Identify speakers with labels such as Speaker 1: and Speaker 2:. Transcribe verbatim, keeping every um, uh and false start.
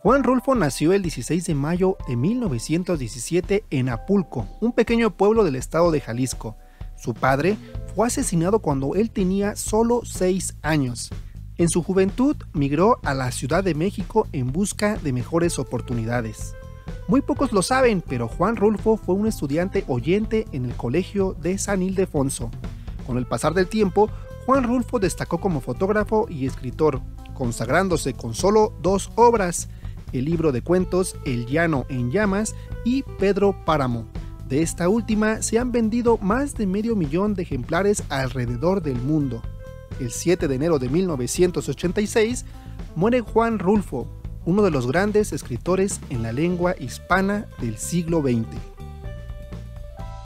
Speaker 1: Juan Rulfo nació el dieciséis de mayo de mil novecientos diecisiete en Apulco, un pequeño pueblo del estado de Jalisco. Su padre fue asesinado cuando él tenía solo seis años. En su juventud migró a la Ciudad de México en busca de mejores oportunidades. Muy pocos lo saben, pero Juan Rulfo fue un estudiante oyente en el colegio de San Ildefonso. Con el pasar del tiempo, Juan Rulfo destacó como fotógrafo y escritor, consagrándose con solo dos obras: el libro de cuentos El Llano en Llamas y Pedro Páramo. De esta última se han vendido más de medio millón de ejemplares alrededor del mundo. El siete de enero de mil novecientos ochenta y seis muere Juan Rulfo, uno de los grandes escritores en la lengua hispana del siglo veinte.